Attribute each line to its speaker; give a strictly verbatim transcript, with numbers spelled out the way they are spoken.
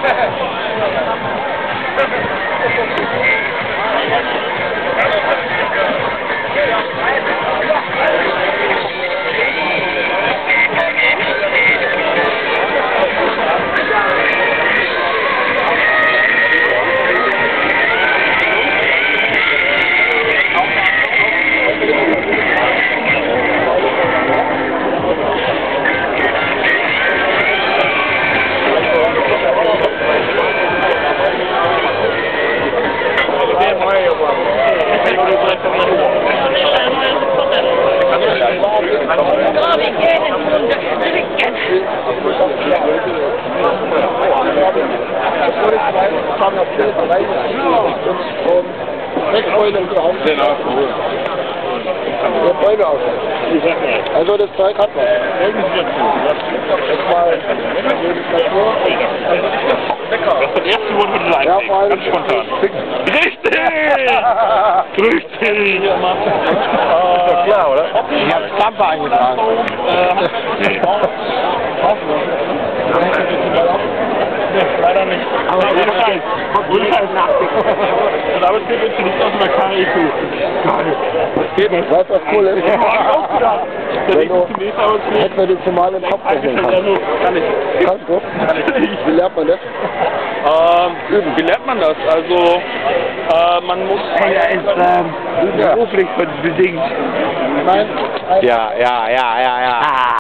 Speaker 1: Also das Zeug hat man. Jetzt mal Natur.
Speaker 2: Das ist das erste Wort, was du
Speaker 1: Ja,
Speaker 2: einlegst.
Speaker 1: vor allem
Speaker 2: Ganz spontan. Richtig! Richtig!
Speaker 1: Ist doch klar, oder? Ich habe Stamper eingetragen.
Speaker 2: Leider nicht. Aber ohne Scheiß. Ohne Scheiß nachdenken. Und damit steht jetzt nicht aus einer K I Q. Geil.
Speaker 1: Weißt du, was cool ist?
Speaker 2: Ich hab auch gedacht.
Speaker 1: Wenn du, hätten wir dich mal im Kopf rechnen können.
Speaker 2: Kann ich.
Speaker 1: Kannst du?
Speaker 2: Kann ich.
Speaker 1: Wie lernt man das?
Speaker 2: Ähm, wie lernt man das? Also, äh, man muss...
Speaker 3: Er ist ähm, beruflich bedingt.
Speaker 1: Ich meine,
Speaker 3: Ja, ja, ja, ja, ja.